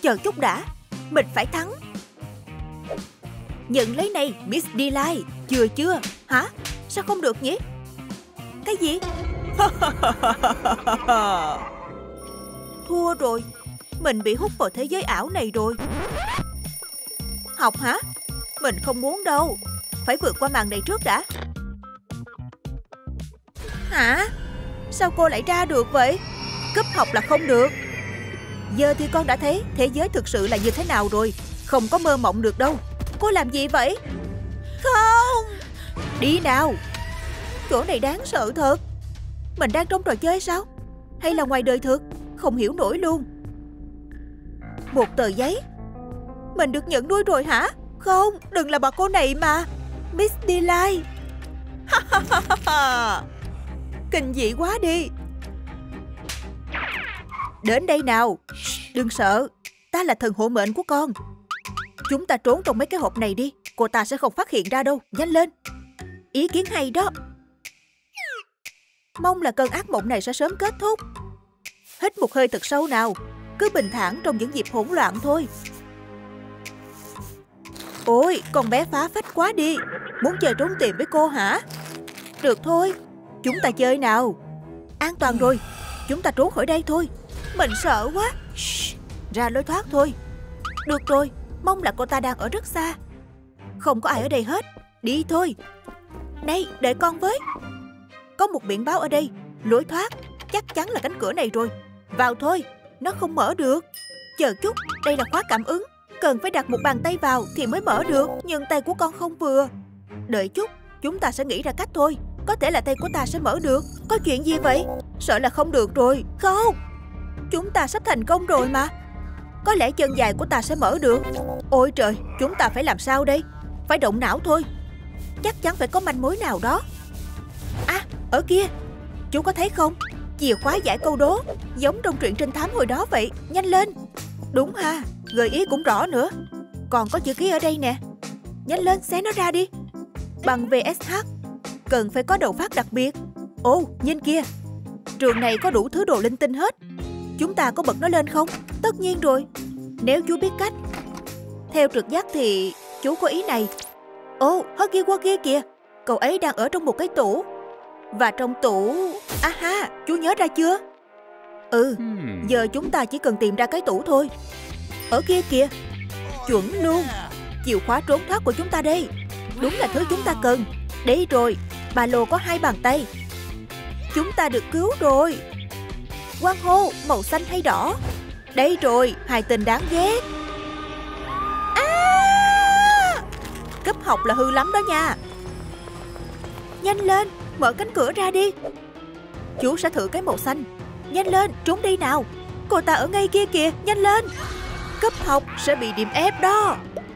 Chờ chút đã, mình phải thắng. Nhận lấy này, Miss Delight. Chưa. Hả? Sao không được nhỉ? Cái gì? Thua rồi. Mình bị hút vào thế giới ảo này rồi. Học hả? Mình không muốn đâu. Phải vượt qua màn này trước đã. Hả? Sao cô lại ra được vậy? Cúp học là không được. Giờ thì con đã thấy thế giới thực sự là như thế nào rồi. Không có mơ mộng được đâu. Cô làm gì vậy? Không. Đi nào. Chỗ này đáng sợ thật. Mình đang trong trò chơi sao? Hay là ngoài đời thực? Không hiểu nổi luôn. Một tờ giấy. Mình được nhận nuôi rồi hả? Không, đừng là bà cô này mà. Miss Delight. Kinh dị quá đi. Đến đây nào. Đừng sợ. Ta là thần hộ mệnh của con. Chúng ta trốn trong mấy cái hộp này đi. Cô ta sẽ không phát hiện ra đâu. Nhanh lên. Ý kiến hay đó. Mong là cơn ác mộng này sẽ sớm kết thúc. Hít một hơi thật sâu nào. Cứ bình thản trong những dịp hỗn loạn thôi. Ôi, con bé phá phách quá đi. Muốn chơi trốn tìm với cô hả? Được thôi. Chúng ta chơi nào. An toàn rồi. Chúng ta trốn khỏi đây thôi. Mình sợ quá. Ra lối thoát thôi. Được rồi. Mong là cô ta đang ở rất xa. Không có ai ở đây hết. Đi thôi. Này, đợi con với. Có một biển báo ở đây. Lối thoát. Chắc chắn là cánh cửa này rồi. Vào thôi. Nó không mở được. Chờ chút. Đây là khóa cảm ứng. Cần phải đặt một bàn tay vào thì mới mở được. Nhưng tay của con không vừa. Đợi chút. Chúng ta sẽ nghĩ ra cách thôi. Có thể là tay của ta sẽ mở được. Có chuyện gì vậy? Sợ là không được rồi. Không. Chúng ta sắp thành công rồi mà. Có lẽ chân dài của ta sẽ mở được. Ôi trời, chúng ta phải làm sao đây? Phải động não thôi. Chắc chắn phải có manh mối nào đó. À, ở kia. Chú có thấy không? Chìa khóa giải câu đố. Giống trong truyện trinh thám hồi đó vậy. Nhanh lên. Đúng ha, gợi ý cũng rõ nữa. Còn có chữ ký ở đây nè. Nhanh lên, xé nó ra đi. Bằng VSH. Cần phải có đầu phát đặc biệt. Ồ, nhìn kia. Trường này có đủ thứ đồ linh tinh hết. Chúng ta có bật nó lên không? Tất nhiên rồi. Nếu chú biết cách. Theo trực giác thì chú có ý này. Ồ, Huggy Wuggy kìa. Cậu ấy đang ở trong một cái tủ. Và trong tủ... Aha, chú nhớ ra chưa? Giờ chúng ta chỉ cần tìm ra cái tủ thôi. Ở kia kìa. Chuẩn luôn. Chìa khóa trốn thoát của chúng ta đây. Đúng là thứ chúng ta cần. Đây rồi. Ba lô có 2 bàn tay. Chúng ta được cứu rồi. Quang hô, màu xanh hay đỏ? Đây rồi, 2 tên đáng ghét. Cấp học là hư lắm đó nha. Nhanh lên, mở cánh cửa ra đi. Chú sẽ thử cái màu xanh. Nhanh lên, trốn đi nào. Cô ta ở ngay kia kìa, nhanh lên. Cấp học sẽ bị điểm ép đó.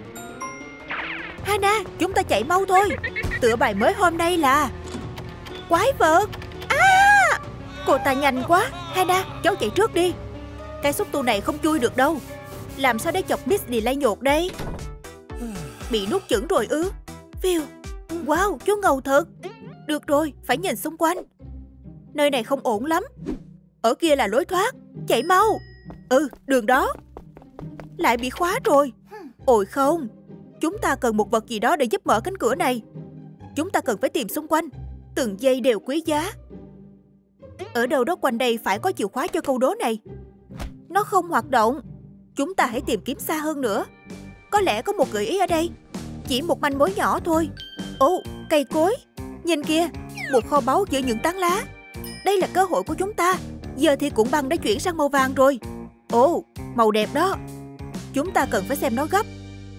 Hana, chúng ta chạy mau thôi. Tựa bài mới hôm nay là quái vật. Cô ta nhanh quá. Hana, cháu chạy trước đi. Cái xúc tu này không chui được đâu. Làm sao để chọc Miss Delight nhột đây? Bị nuốt chửng rồi ư? Phiêu. Wow, chú ngầu thật. Được rồi, phải nhìn xung quanh. Nơi này không ổn lắm. Ở kia là lối thoát. Chạy mau. Đường đó. Lại bị khóa rồi. Ôi không. Chúng ta cần một vật gì đó để giúp mở cánh cửa này. Chúng ta cần phải tìm xung quanh. Từng giây đều quý giá. Ở đâu đó quanh đây phải có chìa khóa cho câu đố này. Nó không hoạt động. Chúng ta hãy tìm kiếm xa hơn nữa. Có lẽ có một gợi ý ở đây. Chỉ một manh mối nhỏ thôi. Ồ, cây cối. Nhìn kìa, một kho báu giữa những tán lá. Đây là cơ hội của chúng ta. Giờ thì cuộn băng đã chuyển sang màu vàng rồi. Ồ, màu đẹp đó. Chúng ta cần phải xem nó gấp.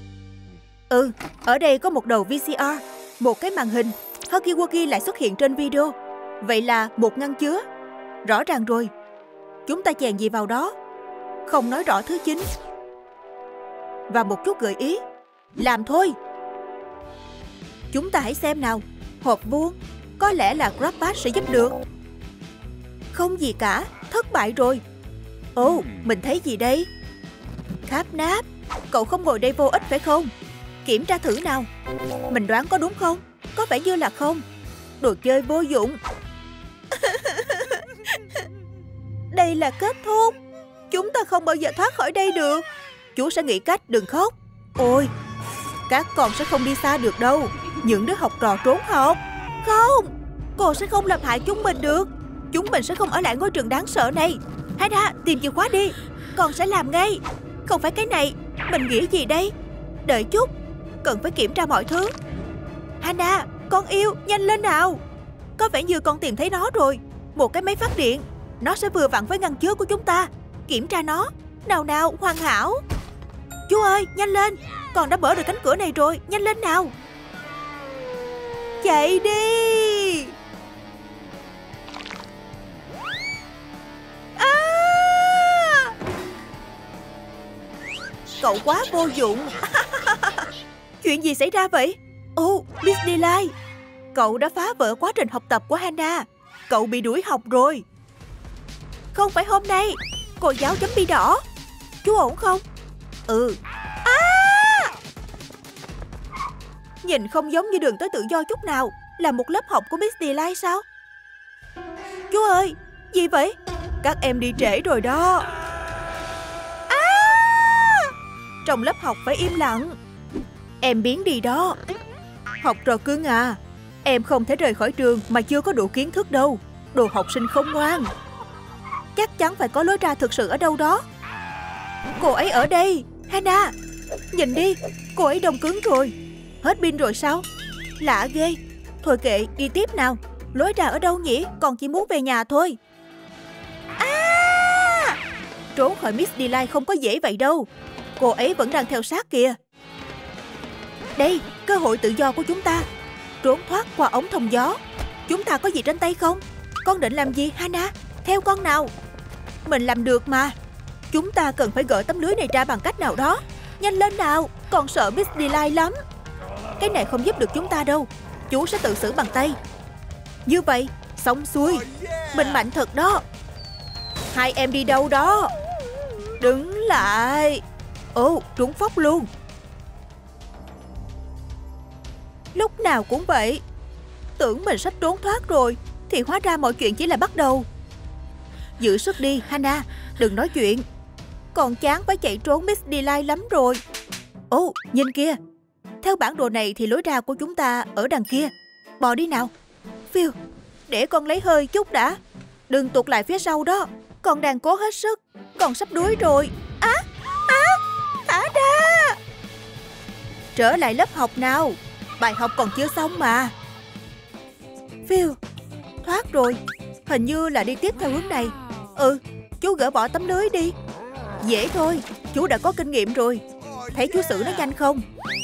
Ở đây có một đầu VCR. Một cái màn hình. Huggy Wuggy lại xuất hiện trên video. Vậy là một ngăn chứa. Rõ ràng rồi. Chúng ta chèn gì vào đó? Không nói rõ thứ chính. Và một chút gợi ý. Làm thôi. Chúng ta hãy xem nào. Hộp vuông. Có lẽ là GrabPass sẽ giúp được. Không gì cả. Thất bại rồi. Ồ, mình thấy gì đây? Kháp náp. Cậu không ngồi đây vô ích phải không? Kiểm tra thử nào. Mình đoán có đúng không? Có vẻ như là không. Đồ chơi vô dụng. Đây là kết thúc. Chúng ta không bao giờ thoát khỏi đây được. Chú sẽ nghĩ cách, đừng khóc. Ôi, các con sẽ không đi xa được đâu. Những đứa học trò trốn học. Không, cô sẽ không làm hại chúng mình được. Chúng mình sẽ không ở lại ngôi trường đáng sợ này. Hana, tìm chìa khóa đi. Con sẽ làm ngay. Không phải cái này. Mình nghĩ gì đây? Đợi chút, cần phải kiểm tra mọi thứ. Hana, con yêu, nhanh lên nào. Có vẻ như con tìm thấy nó rồi. Một cái máy phát điện. Nó sẽ vừa vặn với ngăn chứa của chúng ta. Kiểm tra nó. Nào nào, hoàn hảo. Chú ơi, nhanh lên. Con đã mở được cánh cửa này rồi. Nhanh lên nào. Chạy đi. À! Cậu quá vô dụng. Chuyện gì xảy ra vậy? Ồ, Miss Delight. Cậu đã phá vỡ quá trình học tập của Hana. Cậu bị đuổi học rồi. Không phải hôm nay. Cô giáo chấm bi đỏ. Chú ổn không? Ừ. À! Nhìn không giống như đường tới tự do chút nào. Là một lớp học của Miss Delight sao? Chú ơi, gì vậy? Các em đi trễ rồi đó. À! Trong lớp học phải im lặng. Em biến đi đó. Học trò cưng à, em không thể rời khỏi trường mà chưa có đủ kiến thức đâu. Đồ học sinh không ngoan. Chắc chắn phải có lối ra thực sự ở đâu đó. Cô ấy ở đây. Hana, nhìn đi, cô ấy đông cứng rồi. Hết pin rồi sao? Lạ ghê. Thôi kệ, đi tiếp nào. Lối ra ở đâu nhỉ? Con chỉ muốn về nhà thôi. À! Trốn khỏi Miss Delight không có dễ vậy đâu. Cô ấy vẫn đang theo sát kìa. Đây, cơ hội tự do của chúng ta. Trốn thoát qua ống thông gió. Chúng ta có gì trên tay không? Con định làm gì, Hana? Theo con nào. Mình làm được mà. Chúng ta cần phải gỡ tấm lưới này ra bằng cách nào đó. Nhanh lên nào, con sợ Miss Delight lắm. Cái này không giúp được chúng ta đâu. Chú sẽ tự xử bằng tay. Như vậy, xong xuôi. Mình mạnh thật đó. Hai em đi đâu đó? Đứng lại. Ồ, trúng phóc luôn. Lúc nào cũng vậy. Tưởng mình sắp trốn thoát rồi, thì hóa ra mọi chuyện chỉ là bắt đầu. Giữ sức đi, Hana. Đừng nói chuyện. Còn chán phải chạy trốn Miss Delight lắm rồi. Ồ, nhìn kia. Theo bản đồ này thì lối ra của chúng ta ở đằng kia. Bò đi nào. Phiêu, để con lấy hơi chút đã. Đừng tụt lại phía sau đó. Con đang cố hết sức. Con sắp đuối rồi. Á, thả ra. Trở lại lớp học nào. Bài học còn chưa xong mà. Phiêu, thoát rồi. Hình như là đi tiếp theo hướng này. Ừ, chú gỡ bỏ tấm lưới đi. Dễ thôi, chú đã có kinh nghiệm rồi. Thấy chú xử nó nhanh không?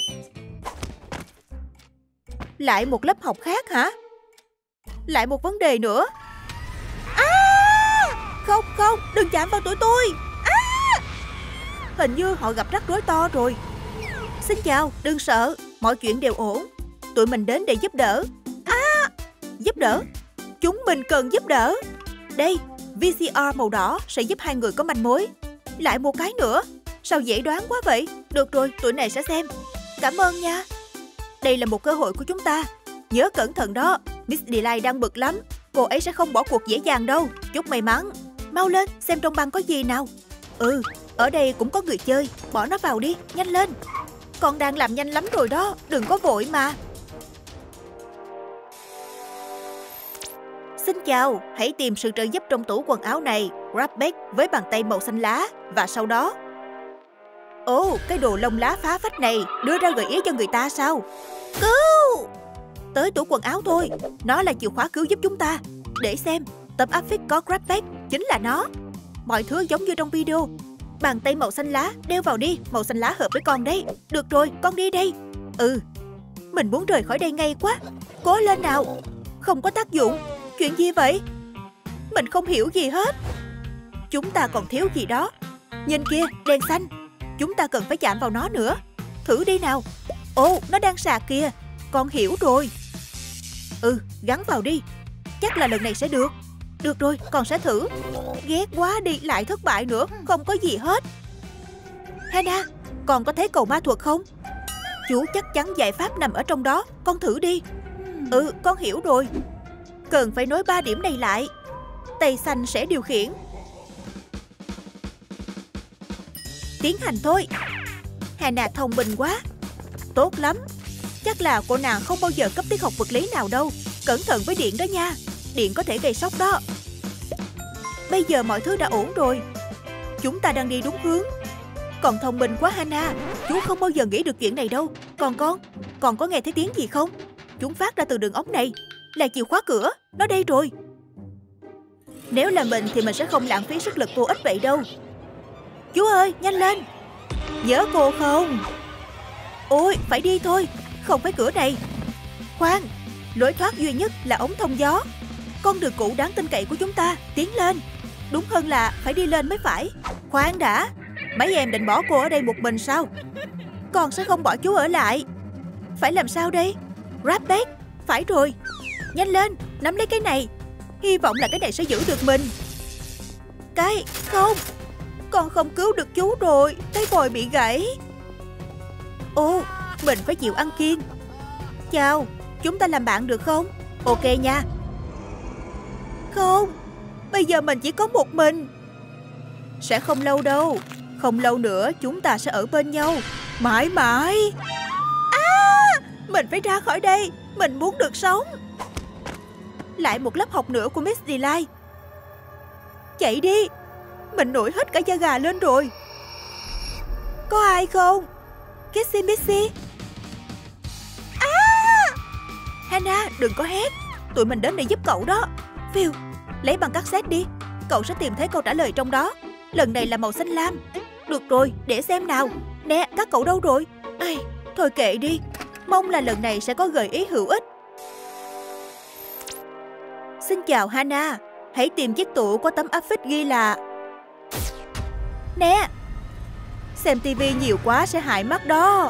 Lại một lớp học khác hả? Lại một vấn đề nữa. À! Không, không, đừng chạm vào tụi tôi. À! Hình như họ gặp rắc rối to rồi. Xin chào, đừng sợ. Mọi chuyện đều ổn. Tụi mình đến để giúp đỡ. À! Giúp đỡ? Chúng mình cần giúp đỡ. Đây, VCR màu đỏ sẽ giúp hai người có manh mối. Lại một cái nữa. Sao dễ đoán quá vậy? Được rồi, tụi này sẽ xem. Cảm ơn nha. Đây là một cơ hội của chúng ta. Nhớ cẩn thận đó. Miss Delight đang bực lắm. Cô ấy sẽ không bỏ cuộc dễ dàng đâu. Chúc may mắn. Mau lên, xem trong băng có gì nào. Ừ, ở đây cũng có người chơi. Bỏ nó vào đi, nhanh lên. Con đang làm nhanh lắm rồi đó. Đừng có vội mà. Xin chào, hãy tìm sự trợ giúp trong tủ quần áo này. Grab bag với bàn tay màu xanh lá. Và sau đó... Ồ, cái đồ lông lá phá phách này đưa ra gợi ý cho người ta sao? Cứu! Tới tủ quần áo thôi. Nó là chìa khóa cứu giúp chúng ta. Để xem, tấm áp phích có grab bag. Chính là nó. Mọi thứ giống như trong video. Bàn tay màu xanh lá, đeo vào đi. Màu xanh lá hợp với con đấy. Được rồi, con đi đây. Ừ, mình muốn rời khỏi đây ngay quá. Cố lên nào. Không có tác dụng. Chuyện gì vậy? Mình không hiểu gì hết. Chúng ta còn thiếu gì đó. Nhìn kia, đèn xanh. Chúng ta cần phải chạm vào nó nữa. Thử đi nào. Ồ, nó đang sạc kìa. Con hiểu rồi. Ừ, gắn vào đi. Chắc là lần này sẽ được. Được rồi, con sẽ thử. Ghét quá đi, lại thất bại nữa. Không có gì hết. Hana, con có thấy cầu ma thuật không? Chú chắc chắn giải pháp nằm ở trong đó. Con thử đi. Ừ, con hiểu rồi. Cần phải nối 3 điểm này lại. Tay xanh sẽ điều khiển. tiến hành thôi. Hannah thông minh quá. Tốt lắm. Chắc là cô nàng không bao giờ cấp tiết học vật lý nào đâu. Cẩn thận với điện đó nha. Điện có thể gây sốc đó. Bây giờ mọi thứ đã ổn rồi. Chúng ta đang đi đúng hướng. Còn thông minh quá Hannah. Chú không bao giờ nghĩ được chuyện này đâu. Còn có nghe thấy tiếng gì không? Chúng phát ra từ đường ống này. Là chìa khóa cửa. Nó đây rồi. Nếu là mình thì mình sẽ không lãng phí sức lực vô ích vậy đâu. Chú ơi, nhanh lên. Nhớ cô không? Ôi, phải đi thôi. Không phải cửa này. Khoan, lối thoát duy nhất là ống thông gió. Con đường cũ đáng tin cậy của chúng ta. Tiến lên. Đúng hơn là phải đi lên mới phải. Khoan đã. Mấy em định bỏ cô ở đây một mình sao? Con sẽ không bỏ chú ở lại. Phải làm sao đây? Grab bag. Phải rồi. Nhanh lên, nắm lấy cái này. Hy vọng là cái này sẽ giữ được mình. Cái, không. Con không cứu được chú rồi. Cái vòi bị gãy. Ồ, mình phải chịu ăn kiêng. Chào, chúng ta làm bạn được không? Ok nha. Không, bây giờ mình chỉ có một mình. Sẽ không lâu đâu. Không lâu nữa chúng ta sẽ ở bên nhau. Mãi mãi. Mình phải ra khỏi đây. Mình muốn được sống. Lại một lớp học nữa của Miss Delight. Chạy đi. Mình nổi hết cả da gà lên rồi. Có ai không? Kissy Missy. Hannah, đừng có hét. Tụi mình đến để giúp cậu đó. Phil, lấy băng cassette đi. Cậu sẽ tìm thấy câu trả lời trong đó. Lần này là màu xanh lam. Được rồi, để xem nào. Nè, các cậu đâu rồi? Thôi kệ đi. Mong là lần này sẽ có gợi ý hữu ích. Xin chào Hannah. Hãy tìm chiếc tủ có tấm áp phích ghi là... Nè, xem tivi nhiều quá sẽ hại mắt đó.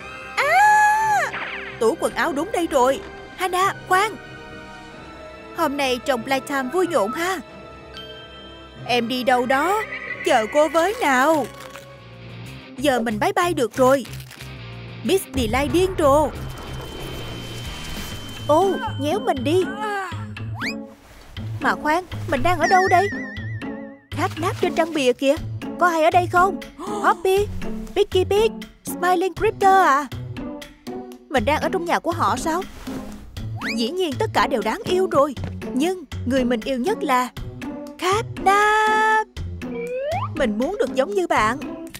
Tủ quần áo đúng đây rồi. Hannah, khoan. Hôm nay trông playtime vui nhộn ha. Em đi đâu đó? Chờ cô với nào. Giờ mình bye bye được rồi. Miss Delight điên rồ. Ô, nhéo mình đi. Mà khoan, mình đang ở đâu đây? Kháp náp trên trang bìa kìa. Có ai ở đây không? Hoppy, Picky Pig, Smiling Crypter à? Mình đang ở trong nhà của họ sao? Dĩ nhiên tất cả đều đáng yêu rồi. Nhưng người mình yêu nhất là Kháp náp. Mình muốn được giống như bạn.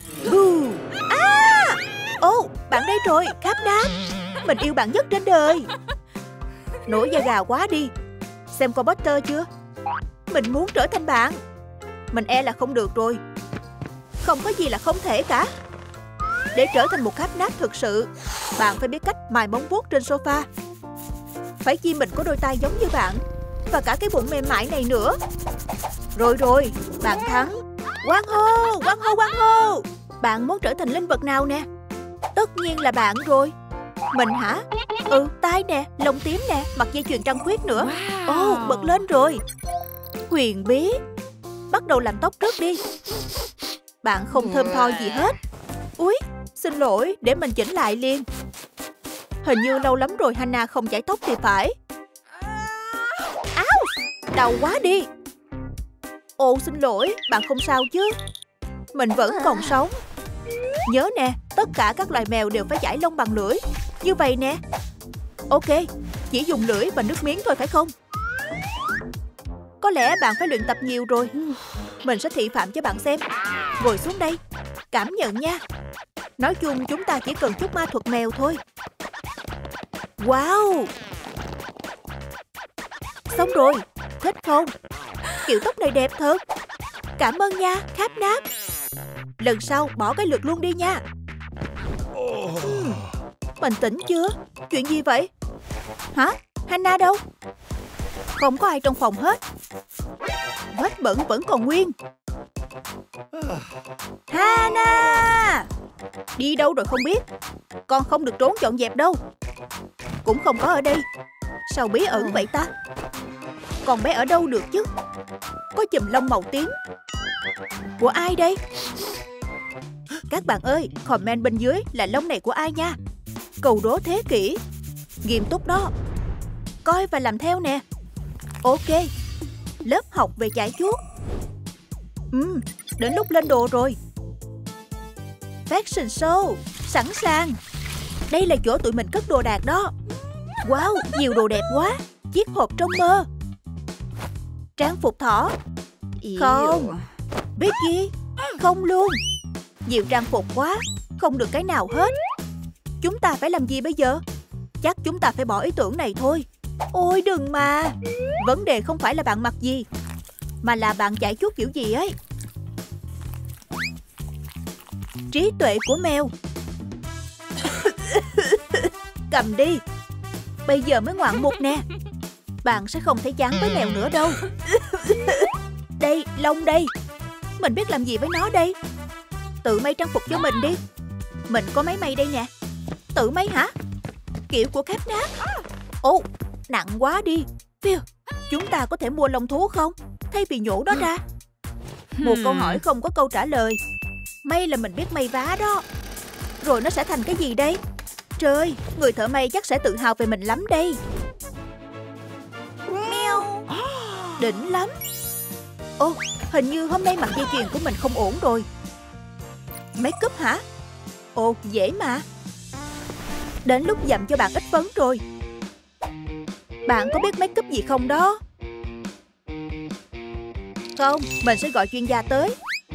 Ô, bạn đây rồi, Kháp náp. Mình yêu bạn nhất trên đời. Nổi da gà quá đi. Xem coi Potter chưa? Mình muốn trở thành bạn. Mình e là không được rồi. Không có gì là không thể cả. Để trở thành một Kháp náp thực sự, bạn phải biết cách mài móng vuốt trên sofa. Phải chi mình có đôi tay giống như bạn. Và cả cái bụng mềm mại này nữa. Rồi, bạn thắng. Hoan hô, hoan hô, hoan hô. Bạn muốn trở thành linh vật nào nè? Tất nhiên là bạn rồi. Mình hả? Tai nè, lông tím nè, mặt dây chuyền trăng khuyết nữa. Ồ, bật lên rồi. Huyền bí. Bắt đầu làm tóc trước đi. Bạn không thơm tho gì hết. Úi, xin lỗi, để mình chỉnh lại liền. Hình như lâu lắm rồi Hannah không chải tóc thì phải. Áo, đau quá đi. Ồ, xin lỗi, bạn không sao chứ? Mình vẫn còn sống. Nhớ nè, tất cả các loài mèo đều phải chải lông bằng lưỡi. Như vậy nè. Ok, chỉ dùng lưỡi và nước miếng thôi phải không? Có lẽ bạn phải luyện tập nhiều rồi. Mình sẽ thị phạm cho bạn xem. Ngồi xuống đây. Cảm nhận nha. Nói chung chúng ta chỉ cần chút ma thuật mèo thôi. Wow. Xong rồi. Thích không? Kiểu tóc này đẹp thật. Cảm ơn nha, Kháp náp. Lần sau bỏ cái lược luôn đi nha. Bình tĩnh chưa? Chuyện gì vậy? Hả? Hannah đâu? Không có ai trong phòng hết. Vết bẩn vẫn còn nguyên. Hannah! Đi đâu rồi không biết. Con không được trốn dọn dẹp đâu. Cũng không có ở đây. Sao bí ẩn vậy ta? Con bé ở đâu được chứ? Có chùm lông màu tím. Của ai đây? Các bạn ơi, comment bên dưới là lông này của ai nha. Câu đố thế kỷ. Nghiêm túc đó. Coi và làm theo nè. Ok. Lớp học về chải chuốt. Đến lúc lên đồ rồi. Fashion show, sẵn sàng. Đây là chỗ tụi mình cất đồ đạc đó. Wow, nhiều đồ đẹp quá. Chiếc hộp trong mơ. Trang phục thỏ. Không. Vicky, không luôn. Nhiều trang phục quá, không được cái nào hết. Chúng ta phải làm gì bây giờ? Chắc chúng ta phải bỏ ý tưởng này thôi. Ôi đừng mà. Vấn đề không phải là bạn mặc gì, mà là bạn chạy chút kiểu gì ấy. Trí tuệ của mèo. Cầm đi. Bây giờ mới ngoạn mục nè. Bạn sẽ không thấy chán với mèo nữa đâu. Đây, lông đây. Mình biết làm gì với nó đây? Tự may trang phục cho mình đi. Mình có máy may đây nè. Tự may hả? Kiểu của Capnap. Ồ, nặng quá đi. Phiêu, chúng ta có thể mua lông thú không? Thay vì nhổ nó ra. Một câu hỏi không có câu trả lời. May là mình biết may vá đó. Rồi nó sẽ thành cái gì đây? Trời, người thợ may chắc sẽ tự hào về mình lắm đây. Mèo. Đỉnh lắm. Ồ, hình như hôm nay mặt dây chuyền của mình không ổn rồi. Make up hả? Ồ, dễ mà. Đến lúc dặm cho bạn ít phấn rồi. Bạn có biết make up gì không đó? Không, mình sẽ gọi chuyên gia tới.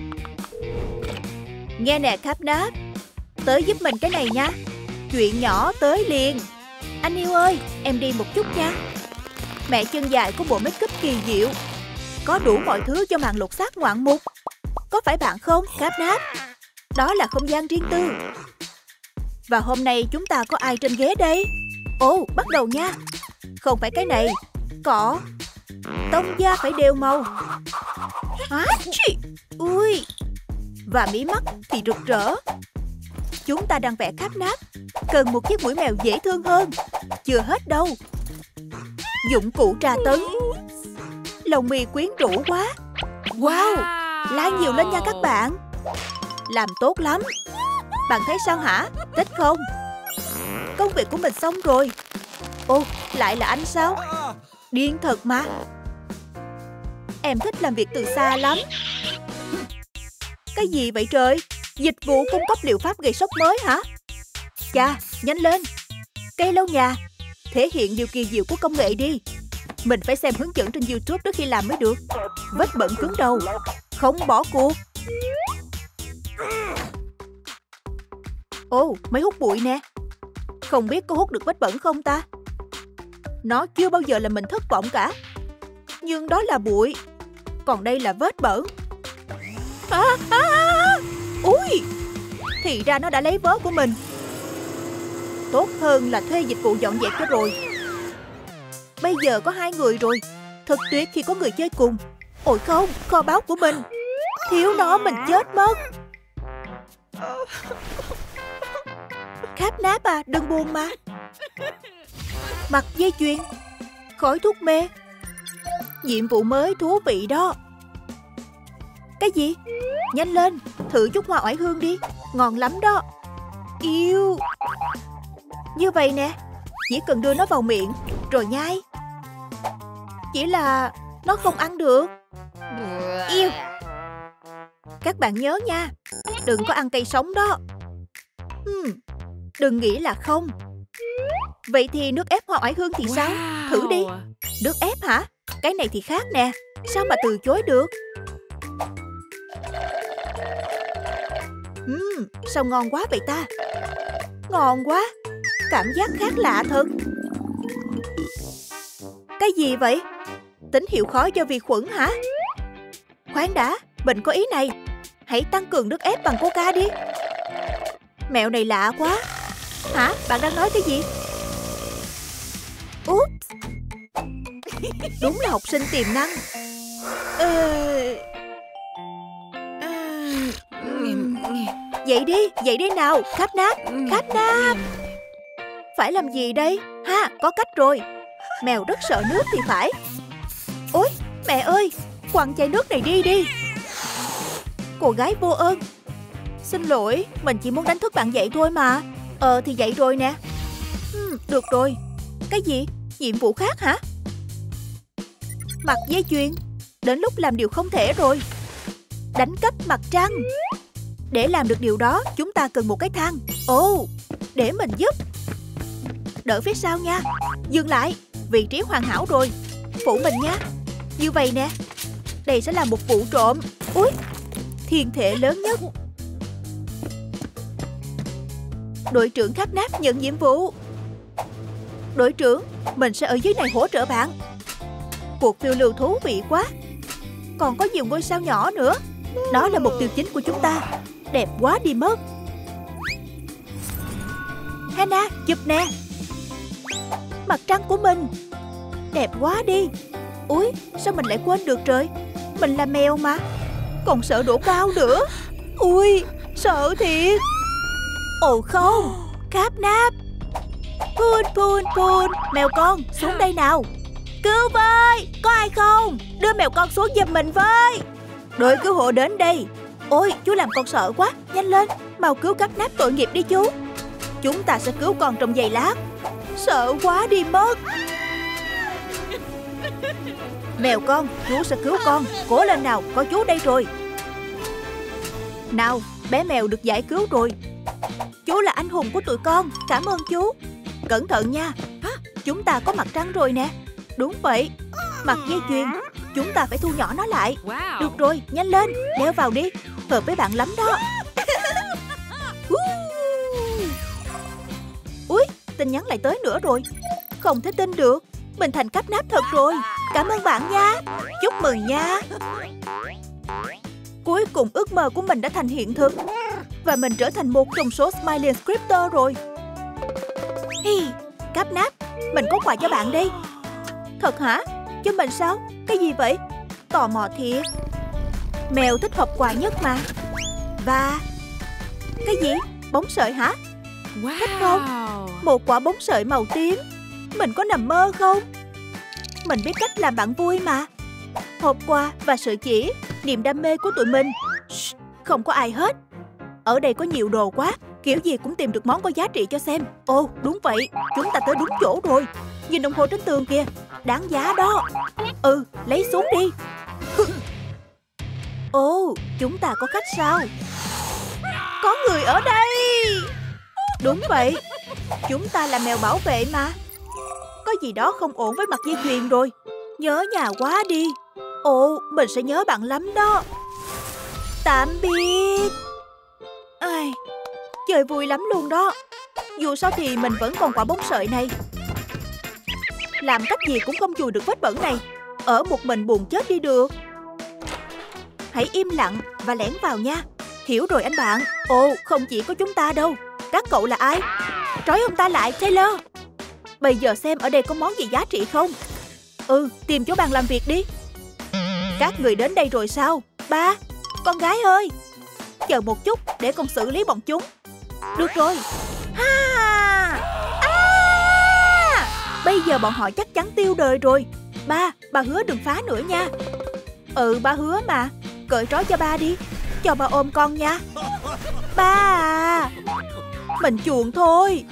Nghe nè Capnap, tới giúp mình cái này nha. Chuyện nhỏ tới liền. Anh yêu ơi, em đi một chút nha. Mẹ chân dài có bộ make up kỳ diệu, có đủ mọi thứ cho màn lột xác ngoạn mục. Có phải bạn không, Capnap? Đó là không gian riêng tư. Và hôm nay chúng ta có ai trên ghế đây? Ồ, bắt đầu nha. Không phải cái này. Cọ. Tông da phải đều màu. Ui. Và mí mắt thì rực rỡ. Chúng ta đang vẽ Capnap. Cần một chiếc mũi mèo dễ thương hơn. Chưa hết đâu. Dụng cụ trà tấn. Lông mi quyến rũ quá. Wow, like nhiều lên nha các bạn. Làm tốt lắm. Bạn thấy sao hả? Thích không? Công việc của mình xong rồi. Ồ, lại là anh sao? Điên thật mà. Em thích làm việc từ xa lắm. Cái gì vậy trời? Dịch vụ cung cấp liệu pháp gây sốc mới hả? Chà, nhanh lên. Cây lau nhà. Thể hiện điều kỳ diệu của công nghệ đi. Mình phải xem hướng dẫn trên YouTube trước khi làm mới được. Vết bẩn cứng đầu. Không bỏ cuộc. Ồ, máy hút bụi nè. Không biết có hút được vết bẩn không ta? Nó chưa bao giờ làm mình thất vọng cả. Nhưng đó là bụi. Còn đây là vết bẩn. Ui, thì ra nó đã lấy vớ của mình. Tốt hơn là thuê dịch vụ dọn dẹp cho rồi. Bây giờ có 2 người rồi. Thật tuyệt khi có người chơi cùng. Ôi không, kho báu của mình. Thiếu nó mình chết mất. Capnap à, đừng buồn mà. Mặt dây chuyền. Khói thuốc mê. Nhiệm vụ mới thú vị đó. Cái gì? Nhanh lên, thử chút hoa oải hương đi. Ngon lắm đó. Yêu. Như vậy nè. Chỉ cần đưa nó vào miệng rồi nhai. Chỉ là nó không ăn được. Yêu. Các bạn nhớ nha, đừng có ăn cây sống đó. Đừng nghĩ là không. Vậy thì nước ép hoa oải hương thì sao? Thử đi. Nước ép hả? Cái này thì khác nè. Sao mà từ chối được? Sao ngon quá vậy ta? Ngon quá. Cảm giác khác lạ thật. Cái gì vậy? Tín hiệu khói do vi khuẩn hả? Khoan đã, mình có ý này. Hãy tăng cường nước ép bằng Coca đi. Mẹo này lạ quá. Hả? Bạn đang nói cái gì? Úp. Đúng là học sinh tiềm năng. Dậy đi nào, Capnap. Capnap. Phải làm gì đây? Ha, có cách rồi. Mèo rất sợ nước thì phải. Ôi, mẹ ơi, quăng chai nước này đi. Cô gái vô ơn. Xin lỗi, mình chỉ muốn đánh thức bạn dậy thôi mà. Thì dậy rồi nè. Được rồi. Cái gì? Nhiệm vụ khác hả? Mặt dây chuyền. Đến lúc làm điều không thể rồi. Đánh cắp mặt trăng. Để làm được điều đó, chúng ta cần một cái thang. Ồ, để mình giúp. Đỡ phía sau nha. Dừng lại. Vị trí hoàn hảo rồi. Phụ mình nha. Như vậy nè. Đây sẽ là một vụ trộm. Úi, thiên thể lớn nhất. Đội trưởng Capnap nhận nhiệm vụ. Đội trưởng, mình sẽ ở dưới này hỗ trợ bạn. Cuộc phiêu lưu thú vị quá. Còn có nhiều ngôi sao nhỏ nữa. Đó là mục tiêu chính của chúng ta. Đẹp quá đi mất. Hannah, chụp nè. Mặt trăng của mình. Đẹp quá đi. Úi, sao mình lại quên được trời. Mình là mèo mà. Còn sợ độ cao nữa. Ui, sợ thiệt. Ồ không, Capnap. Pun, mèo con, xuống đây nào. Cứu với, có ai không? Đưa mèo con xuống giùm mình với. Đội cứu hộ đến đây. Ôi, chú làm con sợ quá. Nhanh lên, mau cứu Capnap tội nghiệp đi chú. Chúng ta sẽ cứu con trong giây lát. Sợ quá đi mất. Mèo con, chú sẽ cứu con. Cố lên nào, có chú đây rồi. Nào, bé mèo được giải cứu rồi. Chú là anh hùng của tụi con. Cảm ơn chú. Cẩn thận nha. Chúng ta có mặt trăng rồi nè. Đúng vậy. Mặt dây chuyền. Chúng ta phải thu nhỏ nó lại. Được rồi, nhanh lên, đeo vào đi. Hợp với bạn lắm đó. Úi, tin nhắn lại tới nữa rồi. Không thể tin được. Mình thành Capnap thật rồi. Cảm ơn bạn nha. Chúc mừng nha. Cuối cùng ước mơ của mình đã thành hiện thực. Và mình trở thành một trong số Smiling Scripter rồi. Hi, Capnap, mình có quà cho bạn đây. Thật hả? Cho mình sao? Cái gì vậy? Tò mò thiệt. Mèo thích hộp quà nhất mà. Và... cái gì? Bóng sợi hả? Thích không? Một quả bóng sợi màu tím. Mình có nằm mơ không? Mình biết cách làm bạn vui mà. Hộp quà và sợi chỉ, niềm đam mê của tụi mình. Shh, không có ai hết. Ở đây có nhiều đồ quá. Kiểu gì cũng tìm được món có giá trị cho xem. Ồ, đúng vậy, chúng ta tới đúng chỗ rồi. Nhìn đồng hồ trên tường kìa. Đáng giá đó. Ừ, lấy xuống đi. Ồ, chúng ta có khách sao? Có người ở đây. Đúng vậy, chúng ta là mèo bảo vệ mà. Có gì đó không ổn với mặt dây chuyền rồi. Nhớ nhà quá đi. Ồ, mình sẽ nhớ bạn lắm đó. Tạm biệt. Ai, chơi vui lắm luôn đó. Dù sao thì mình vẫn còn quả bóng sợi này. Làm cách gì cũng không chùi được vết bẩn này. Ở một mình buồn chết đi được. Hãy im lặng và lẻn vào nha. Hiểu rồi anh bạn. Ồ, không chỉ có chúng ta đâu. Các cậu là ai? Trói ông ta lại, Taylor. Bây giờ xem ở đây có món gì giá trị không. Ừ, tìm chỗ bàn làm việc đi. Các người đến đây rồi sao? Ba, con gái ơi. Chờ một chút để con xử lý bọn chúng. Được rồi. Ha! À! Bây giờ bọn họ chắc chắn tiêu đời rồi. Ba, bà hứa đừng phá nữa nha. Ừ, ba hứa mà. Cởi trói cho ba đi. Cho ba ôm con nha. Ba à, mình chuộng thôi.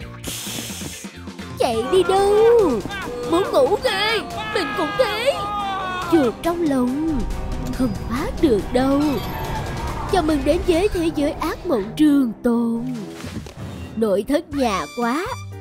Chạy đi đâu? Muốn ngủ ghê. Mình cũng thế. Chuột trong lòng không thoát được đâu. Chào mừng đến với thế giới ác mộng trường tồn. Nội thất nhà quá.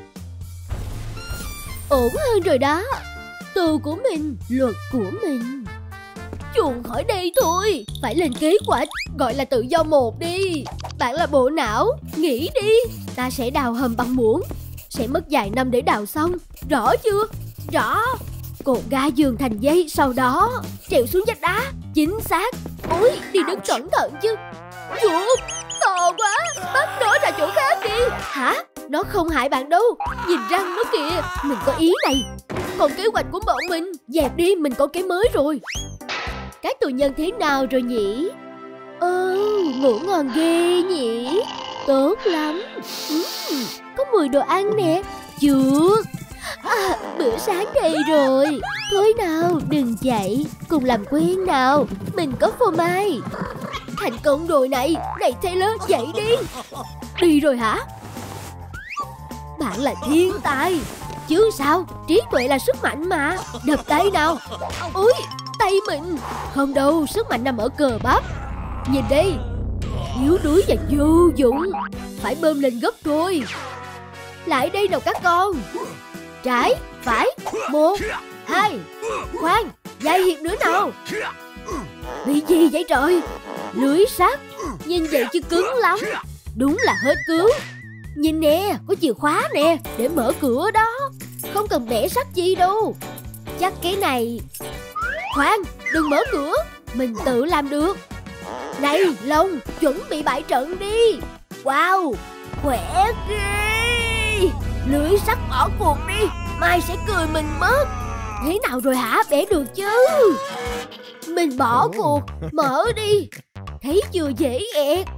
Ổn hơn rồi đó. Tù của mình, luật của mình. Chuồn khỏi đây thôi. Phải lên kế hoạch, gọi là tự do một đi. Bạn là bộ não, nghĩ đi. Ta sẽ đào hầm bằng muỗng. Sẽ mất vài năm để đào xong. Rõ chưa? Rõ. Cột ga giường thành dây. Sau đó trèo xuống vách đá. Chính xác. Ôi, đi đứng cẩn thận chứ. Chuột, to quá. Bắt nó ra chỗ khác đi. Hả? Nó không hại bạn đâu. Nhìn răng nó kìa. Mình có ý này. Còn kế hoạch của bọn mình, dẹp đi, mình có cái mới rồi. Các tù nhân thế nào rồi nhỉ? Ngủ ngon ghê nhỉ. Tốt lắm. Có mùi đồ ăn nè. Chuột, bữa sáng đây rồi. Thôi nào, đừng chạy. Cùng làm quen nào. Mình có phô mai. Thành công rồi này. Này Taylor, dậy đi. Đi rồi hả? Bạn là thiên tài. Chứ sao, trí tuệ là sức mạnh mà. Đập tay nào. Ui, tay mình. Không đâu, sức mạnh nằm ở cờ bắp. Nhìn đi. Yếu đuối và vô dụng. Phải bơm lên gấp thôi. Lại đây nào các con. Trái, phải. 1, 2. Khoan, vài hiệp nữa nào. Bị gì vậy trời? Lưới sắt. Nhìn vậy chứ cứng lắm. Đúng là hết cứu. Nhìn nè, có chìa khóa nè, để mở cửa đó. Không cần bẻ sắt gì đâu. Chắc cái này. Khoan, đừng mở cửa. Mình tự làm được. Này, Long, chuẩn bị bại trận đi. Wow, khỏe ghê. Lưới sắt bỏ cuộc đi, mai sẽ cười mình mất. Thế nào rồi hả, bẻ được chứ? Mình bỏ cuộc, mở đi. Thấy chưa, dễ ẹt.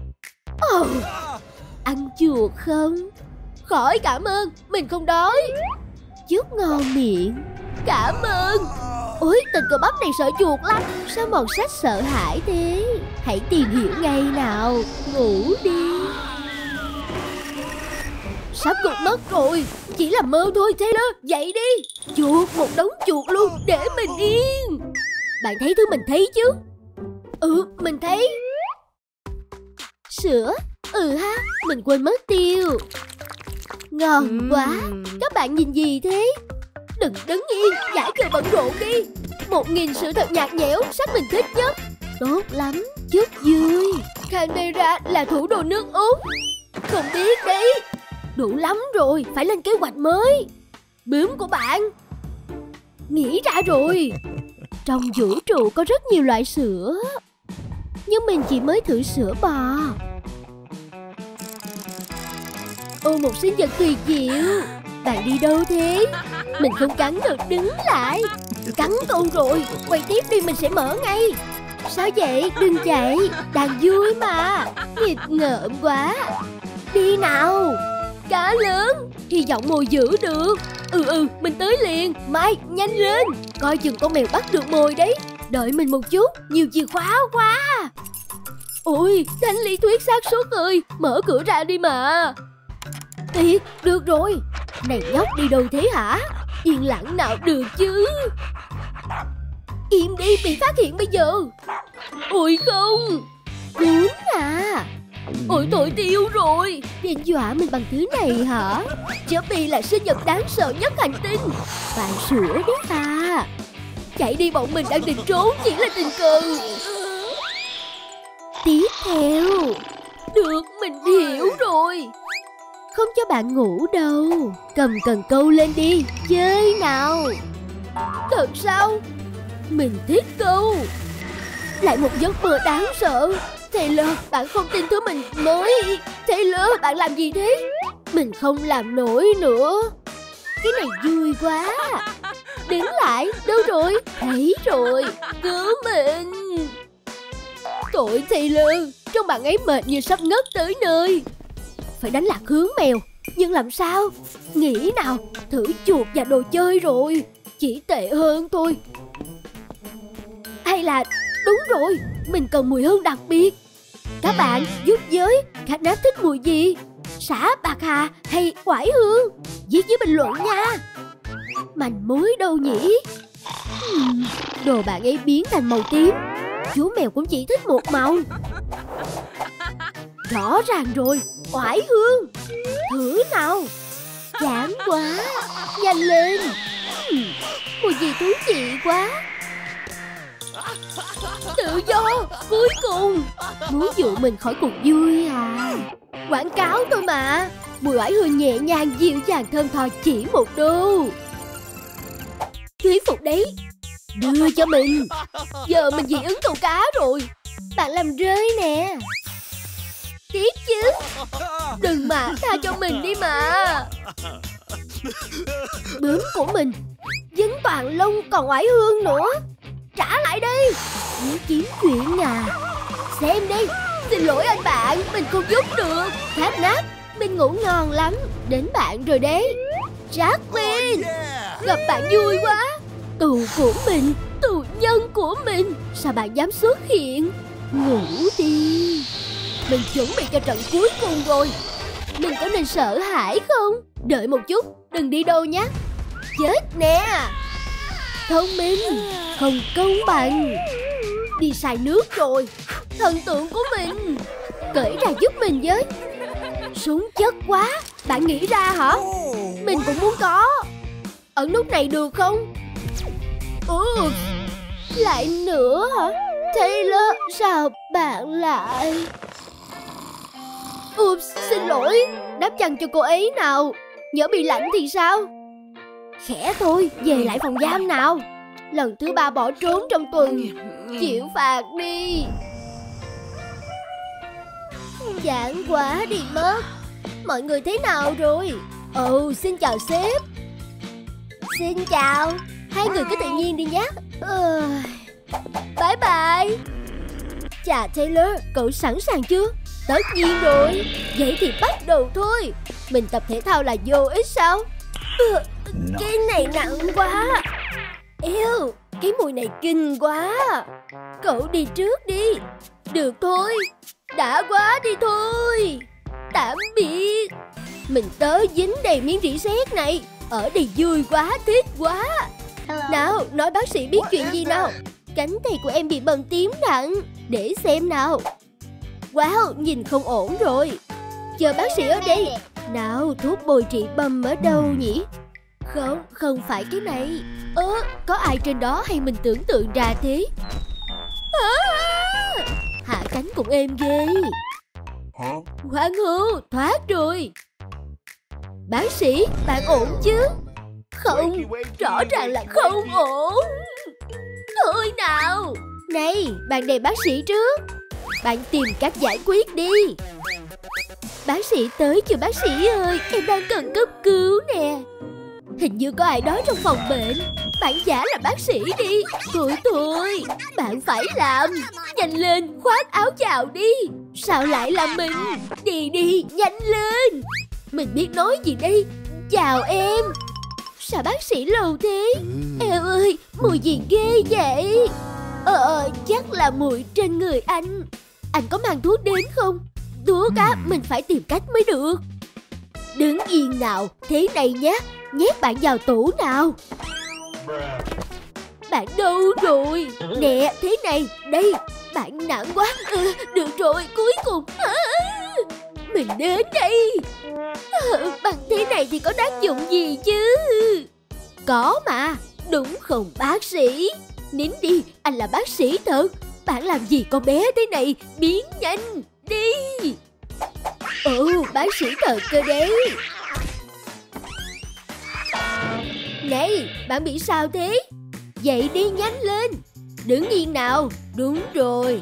Ăn chuột không? Khỏi cảm ơn, mình không đói. Chút ngon miệng. Cảm ơn. Ôi, tên cơ bắp này sợ chuột lắm. Sao mọt sách sợ hãi thế? Hãy tìm hiểu ngay nào. Ngủ đi. Sắp gục mất rồi. Chỉ là mơ thôi Taylor. Dậy đi. Chuột, một đống chuột luôn. Để mình yên. Bạn thấy thứ mình thấy chứ? Mình thấy. Sữa. Ha, mình quên mất tiêu. Ngon quá. Các bạn nhìn gì thế? Đừng đứng yên, giải cờ bận rộn đi. 1000 sự thật nhạt nhẽo, sắc mình thích nhất. Tốt lắm, chút vui. Canberra là thủ đô nước Úc. Không biết đấy. Đủ lắm rồi, phải lên kế hoạch mới. Bướm của bạn. Nghĩ ra rồi. Trong vũ trụ có rất nhiều loại sữa, nhưng mình chỉ mới thử sữa bò. Một sinh vật tuyệt diệu. Bạn đi đâu thế? Mình không cắn được, đứng lại. Cắn con rồi. Quay tiếp đi, mình sẽ mở ngay. Sao vậy? Đừng chạy. Đang vui mà. Nghịch ngợm quá. Đi nào. Cá lớn. Hy vọng mồi giữ được. Mình tới liền. Mai, nhanh lên. Coi chừng con mèo bắt được mồi đấy. Đợi mình một chút, nhiều chìa khóa quá. Ôi, thanh lý thuyết xác suất ơi. Mở cửa ra đi mà. Thiệt, được rồi. Này nhóc, đi đâu thế hả? Yên lặng nào được chứ. Im đi, bị phát hiện bây giờ. Ôi không. Bướm à. Ôi tội tiêu rồi. Định dọa mình bằng thứ này hả? Chubby là sinh vật đáng sợ nhất hành tinh. Bạn sủa đấy à. Chạy đi, bọn mình đang định trốn, chỉ là tình cờ. Tiếp theo. Được, mình hiểu rồi. Không cho bạn ngủ đâu. Cầm cần câu lên đi. Chơi nào. Thật sao? Mình thích câu. Lại một giấc mơ đáng sợ. Taylor, bạn không tin thứ mình mới. Taylor, bạn làm gì thế? Mình không làm nổi nữa. Cái này vui quá. Đứng lại. Đâu rồi? Thấy rồi. Cứu mình. Tội Taylor. Trông bạn ấy mệt như sắp ngất tới nơi. Phải đánh lạc hướng mèo. Nhưng làm sao? Nghĩ nào. Thử chuột và đồ chơi rồi. Chỉ tệ hơn thôi. Hay là đúng rồi, mình cần mùi hương đặc biệt. Các bạn giúp với. Katnap thích mùi gì? Xả, bạc hà hay oải hương? Viết với bình luận nha. Manh mối đâu nhỉ? Đồ bạn ấy biến thành màu tím. Chú mèo cũng chỉ thích một màu. Rõ ràng rồi. Oải hương. Thử nào. Chán quá. Nhanh lên. Mùi gì thú vị quá. Tự do. Cuối cùng. Muốn dụ mình khỏi cuộc vui à? Quảng cáo thôi mà. Mùi oải hương nhẹ nhàng, dịu dàng, thơm tho, chỉ $1. Thuyết phục đấy. Đưa cho mình. Giờ mình dị ứng câu cá rồi. Bạn làm rơi nè. Tiếp chứ. Đừng mà, tha cho mình đi mà. Bướm của mình dính toàn lông còn oải hương nữa. Trả lại đây. Muốn kiếm chuyện à? Xem đi. Xin lỗi anh bạn, mình không giúp được. Katnap, mình ngủ ngon lắm. Đến bạn rồi đấy. Jacqueline, gặp bạn vui quá. Tù của mình, tù nhân của mình. Sao bạn dám xuất hiện? Ngủ đi. Mình chuẩn bị cho trận cuối cùng rồi. Mình có nên sợ hãi không? Đợi một chút, đừng đi đâu nhé. Chết nè. Thông minh, không công bằng. Đi xài nước rồi. Thần tượng của mình. cởi ra giúp mình với. Súng chất quá. Bạn nghĩ ra hả? Mình cũng muốn có. Ẩn nút này được không? Lại nữa hả? Taylor, sao bạn lại... xin lỗi. Đắp chăn cho cô ấy nào. Nhỡ bị lạnh thì sao? Khẽ thôi, về lại phòng giam nào. Lần thứ 3 bỏ trốn trong tuần. Chịu phạt đi. Chán quá đi mất. Mọi người thế nào rồi? Xin chào sếp. Xin chào. Hai người cứ tự nhiên đi nhé. Bye bye. Chà Taylor, cậu sẵn sàng chưa? Tất nhiên rồi. Vậy thì bắt đầu thôi. Mình tập thể thao là vô ích sao? Cái này nặng quá. Eo, cái mùi này kinh quá. Cậu đi trước đi. Được thôi. Đã quá đi thôi. Tạm biệt. Mình tới dính đầy miếng rỉ sét này. Ở đây vui quá, thích quá. Nào, nói bác sĩ biết chuyện gì nào. Cánh tay của em bị bầm tím nặng. Để xem nào. Wow, nhìn không ổn rồi. Chờ bác sĩ ở đây. Nào, thuốc bồi trị bầm ở đâu nhỉ? Không phải cái này. Có ai trên đó hay mình tưởng tượng ra thế? Hạ cánh cũng êm ghê. Khoan hô, thoát rồi. Bác sĩ, bạn ổn chứ? Không, rõ ràng là không ổn. Thôi nào. Này, bạn đề bác sĩ trước. Bạn tìm cách giải quyết đi. Bác sĩ tới chưa bác sĩ ơi? Em đang cần cấp cứu nè. Hình như có ai đó trong phòng bệnh. Bạn giả là bác sĩ đi. Thôi, bạn phải làm. Nhanh lên, khoác áo vào đi. Sao lại là mình? Đi, nhanh lên. Mình biết nói gì đây? Chào em. Sao bác sĩ lâu thế? Eo ơi, mùi gì ghê vậy? Chắc là mùi trên người anh. Anh có mang thuốc đến không? Thuốc á, mình phải tìm cách mới được. Đứng yên nào, thế này nhé. Nhét bạn vào tủ nào. Bạn đâu rồi? Nè, thế này, đây. Bạn nặng quá. Được rồi, cuối cùng. Mình đến đây. Bằng thế này thì có tác dụng gì chứ? Có mà. Đúng không bác sĩ? Nín đi, anh là bác sĩ thật. Bạn làm gì con bé thế này? Biến nhanh, đi. Bác sĩ thật cơ đấy. Này, bạn bị sao thế? Dậy đi, nhanh lên. Đứng yên nào. Đúng rồi.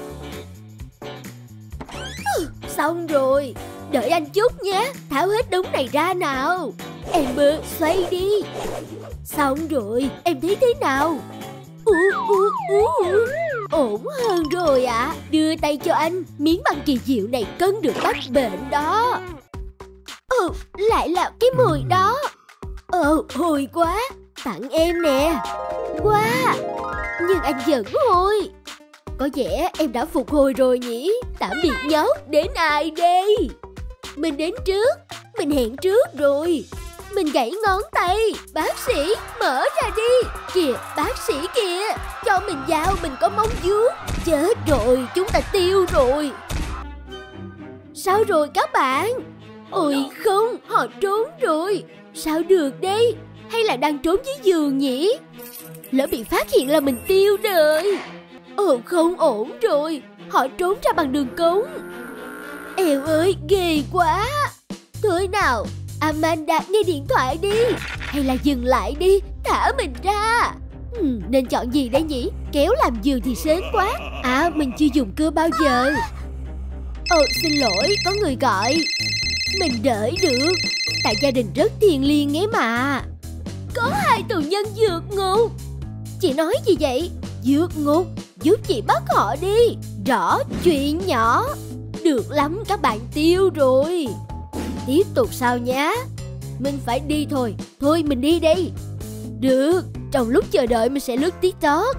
Xong rồi. Đợi anh chút nhé. Tháo hết đống này ra nào. Amber, xoay đi. Xong rồi, em thấy thế nào? Ổn hơn rồi ạ. Đưa tay cho anh. Miếng băng kỳ diệu này cân được bách bệnh đó. Lại là cái mùi đó. Hôi quá. Tặng em nè. Wow, nhưng anh vẫn hôi. Có vẻ em đã phục hồi rồi nhỉ. Tạm biệt nhóc. Đến ai đây? Mình đến trước. Mình hẹn trước rồi. Mình gãy ngón tay. Bác sĩ, mở ra đi. Kìa, bác sĩ kìa. Cho mình vào, mình có móng vuốt. Chết rồi, chúng ta tiêu rồi. Sao rồi các bạn? Ôi không, họ trốn rồi. Sao được đây? Hay là đang trốn dưới giường nhỉ? Lỡ bị phát hiện là mình tiêu đời. Không ổn rồi. Họ trốn ra bằng đường cống. Eo ơi, ghê quá. Thôi nào, Amanda nghe điện thoại đi. Hay là dừng lại đi, thả mình ra. Nên chọn gì đây nhỉ? Kéo làm giường thì sến quá. Mình chưa dùng cưa bao giờ. Xin lỗi, có người gọi. Mình đợi được. Tại gia đình rất thiêng liêng nghe mà. Có 2 tù nhân vượt ngục. Chị nói gì vậy? Vượt ngục? Giúp chị bắt họ đi. Rõ chuyện nhỏ. Được lắm, các bạn tiêu rồi. Tiếp tục sao nhá. Mình phải đi thôi. Thôi mình đi đây. Được, trong lúc chờ đợi mình sẽ lướt TikTok.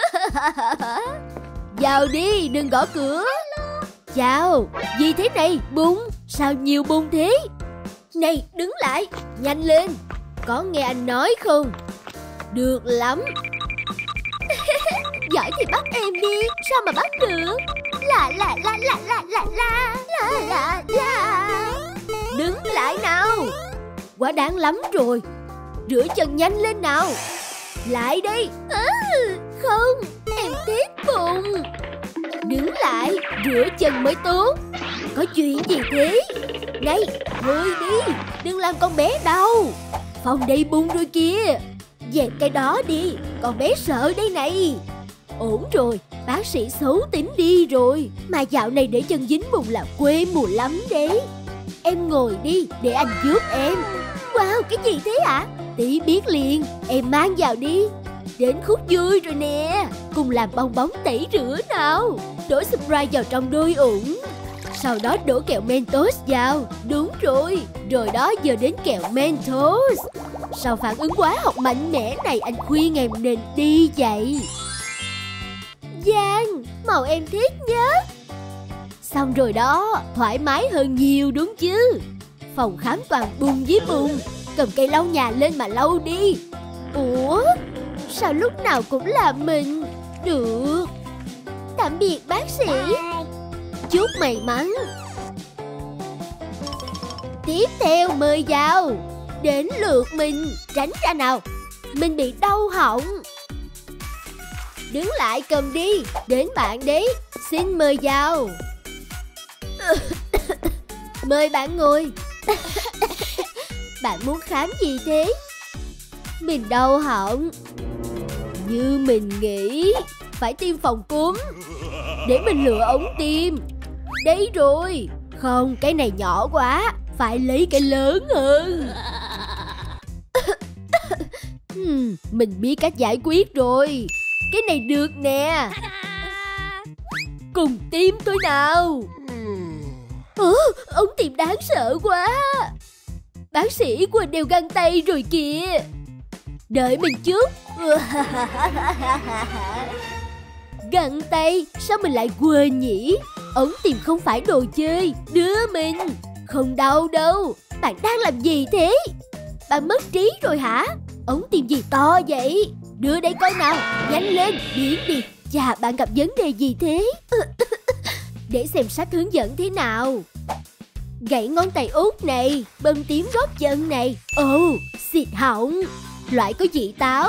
Vào đi, đừng gõ cửa. Chào, gì thế này? Bún, sao nhiều bún thế? Này, đứng lại, nhanh lên. Có nghe anh nói không? Được lắm. Giỏi thì bắt em đi. Sao mà bắt được? La la la la la la la la la la. Đứng lại nào. Quá đáng lắm rồi. Rửa chân nhanh lên nào. Lại đi. Không, em tiếc bụng. Đứng lại, rửa chân mới tốt. Có chuyện gì thế? Này, thôi đi, đừng làm con bé đau. Phòng đây bung rồi kìa. Dẹp cái đó đi, con bé sợ đây này. Ổn rồi, bác sĩ xấu tính đi rồi. Mà dạo này để chân dính bùn là quê mùa lắm đấy. Em ngồi đi, để anh giúp em. Wow, cái gì thế hả? Tí biết liền, em mang vào đi. Đến khúc vui rồi nè. Cùng làm bong bóng tẩy rửa nào. Đổ Sprite vào trong đôi ủng. Sau đó đổ kẹo Mentos vào. Đúng rồi. Rồi đó, giờ đến kẹo Mentos. Sau phản ứng hóa học mạnh mẽ này, anh khuyên em nên đi vậy. Giang, màu em thích nhất. Xong rồi đó, thoải mái hơn nhiều đúng chứ. Phòng khám toàn bùn với bùn. Cầm cây lau nhà lên mà lau đi. Ủa, sao lúc nào cũng là mình? Được. Tạm biệt bác sĩ. Chúc may mắn. Tiếp theo mời vào. Đến lượt mình. Tránh ra nào. Mình bị đau họng. Đứng lại cầm đi. Đến bạn đấy. Xin mời vào. Mời bạn ngồi. Bạn muốn khám gì thế? Mình đau họng. Như mình nghĩ phải tiêm phòng cúm. Để mình lựa ống tiêm. Đấy rồi. Không, cái này nhỏ quá. Phải lấy cái lớn hơn. Mình biết cách giải quyết rồi. Cái này được nè. Cùng tiêm tôi nào. Ống tiêm đáng sợ quá. Bác sĩ quên đeo găng tay rồi kìa. Đợi mình chút. Găng tay? Sao mình lại quên nhỉ? Ống tiêm không phải đồ chơi. Đưa mình. Không đau đâu. Bạn đang làm gì thế? Bạn mất trí rồi hả? Ống tiêm gì to vậy? Đưa đây coi nào. Nhanh lên, điển đi. Chà, bạn gặp vấn đề gì thế? Để xem sách hướng dẫn thế nào. Gãy ngón tay út này. Bơm tím gót chân này. Ồ, xịt họng. Loại có vị táo.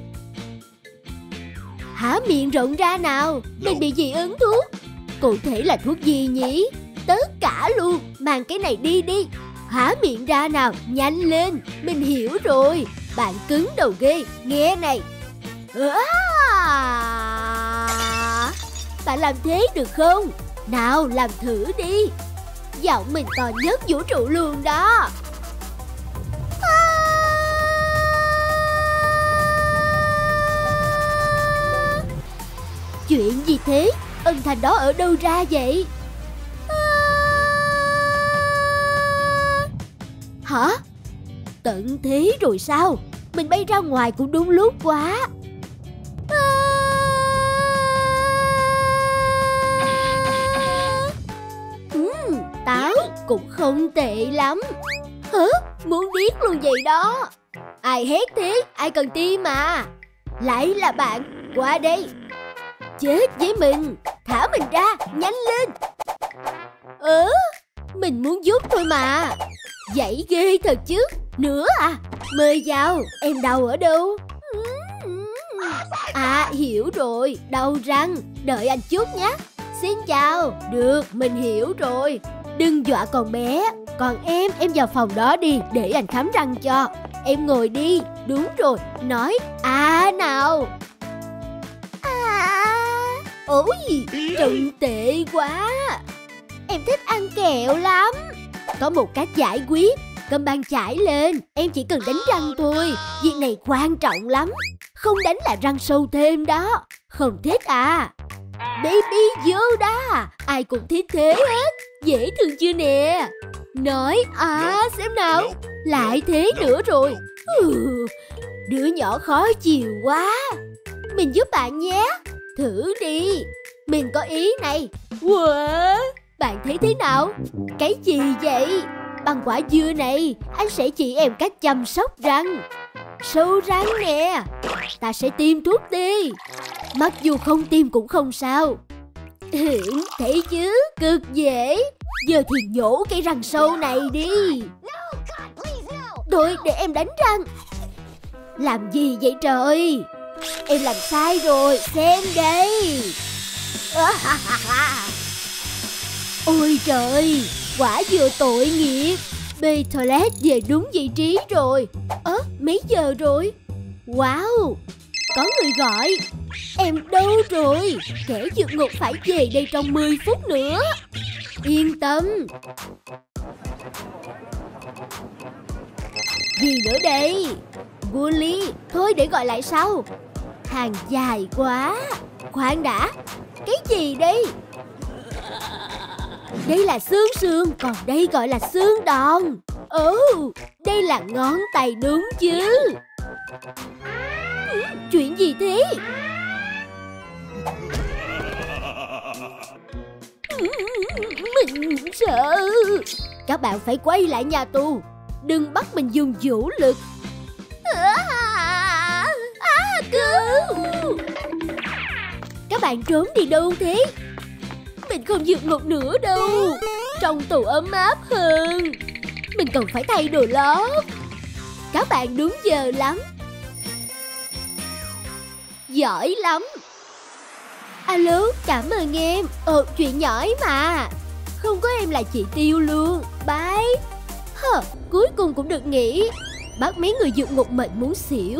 Há miệng rộng ra nào. Mình bị dị ứng thuốc. Cụ thể là thuốc gì nhỉ? Tất cả luôn. Mang cái này đi đi. Há miệng ra nào. Nhanh lên. Mình hiểu rồi. Bạn cứng đầu ghê. Nghe này. Bạn làm thế được không? Nào làm thử đi. Giọng mình to nhất vũ trụ luôn đó. Chuyện gì thế? Âm thanh đó ở đâu ra vậy? Hả? Tận thế rồi sao? Mình bay ra ngoài cũng đúng lúc quá. Táo cũng không tệ lắm. Hả? Muốn điếc luôn vậy đó. Ai hét thế? Ai cần tim mà. Lại là bạn. Qua đây. Chết với mình. Thả mình ra. Nhanh lên. Mình muốn giúp thôi mà. Dãy ghê thật chứ. Nữa à? Mời vào. Em đau ở đâu? À, hiểu rồi. Đau răng. Đợi anh chút nhé. Xin chào. Được, mình hiểu rồi. Đừng dọa con bé. Còn em vào phòng đó đi. Để anh khám răng cho. Em ngồi đi. Đúng rồi. Nói à nào. Ôi, trông tệ quá. Em thích ăn kẹo lắm. Có một cách giải quyết. Cầm bàn chải lên. Em chỉ cần đánh răng thôi. Việc này quan trọng lắm. Không đánh là răng sâu thêm đó. Không thích à? Baby Yoda. Ai cũng thích thế hết. Dễ thương chưa nè. Nói xem nào. Lại thế nữa rồi. Đứa nhỏ khó chịu quá. Mình giúp bạn nhé. Thử đi. Mình có ý này. Wow. Bạn thấy thế nào? Cái gì vậy? Bằng quả dưa này, anh sẽ chỉ em cách chăm sóc răng. Sâu răng nè. Ta sẽ tiêm thuốc tê. Mặc dù không tiêm cũng không sao. Thấy chứ, cực dễ. Giờ thì nhổ cái răng sâu này đi. Thôi để em đánh răng. Làm gì vậy trời? Em làm sai rồi, xem đây. Ôi trời, quả vừa tội nghiệp. Bê toilet về đúng vị trí rồi. Mấy giờ rồi? Wow, có người gọi. Em đâu rồi? Kẻ vượt ngục phải về đây trong 10 phút nữa. Yên tâm. Gì nữa đây? Bully, thôi để gọi lại sau. Hàng dài quá. Khoan đã, cái gì đây? Đây là xương sườn, còn đây gọi là xương đòn. Đây là ngón tay đúng chứ? Chuyện gì thế? Mình sợ. Các bạn phải quay lại nhà tù. Đừng bắt mình dùng vũ lực. Cứu! Các bạn trốn đi đâu thế? Mình không vượt ngục nữa đâu. Trong tù ấm áp hơn. Mình cần phải thay đồ lót. Các bạn đúng giờ lắm. Giỏi lắm. Alo, cảm ơn em. Chuyện nhỏ ấy mà. Không có em là chị tiêu luôn. Bye. Cuối cùng cũng được nghỉ. Bắt mấy người vượt ngục mệt muốn xỉu.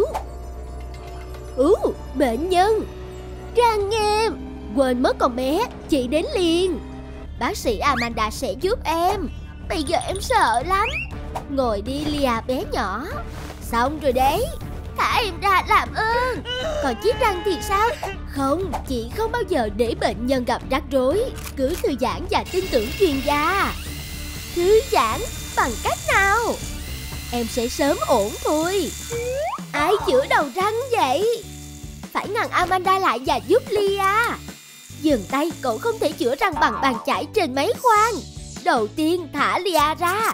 Bệnh nhân. Răng em. Quên mất con bé. Chị đến liền. Bác sĩ Amanda sẽ giúp em. Bây giờ em sợ lắm. Ngồi đi Lia bé nhỏ. Xong rồi đấy. Thả em ra làm ơn. Còn chiếc răng thì sao? Không, chị không bao giờ để bệnh nhân gặp rắc rối. Cứ thư giãn và tin tưởng chuyên gia. Thư giãn bằng cách nào? Em sẽ sớm ổn thôi. Ai chữa đầu răng vậy? Phải ngăn Amanda lại và giúp Lia. Dừng tay, cậu không thể chữa răng bằng bàn chải trên máy khoan. Đầu tiên thả Lia ra.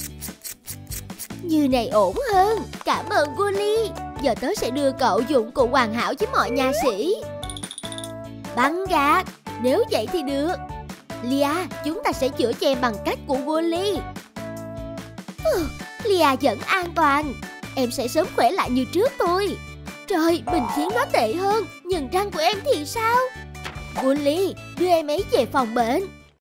Như này ổn hơn. Cảm ơn Wooly. Giờ tớ sẽ đưa cậu dụng cụ hoàn hảo với mọi nha sĩ. Băng gạc. Nếu vậy thì được. Lia, chúng ta sẽ chữa cho em bằng cách của Wooly. Lia vẫn an toàn. Em sẽ sớm khỏe lại như trước thôi. Trời, mình khiến nó tệ hơn. Nhưng răng của em thì sao? Wooly, đưa em ấy về phòng bệnh.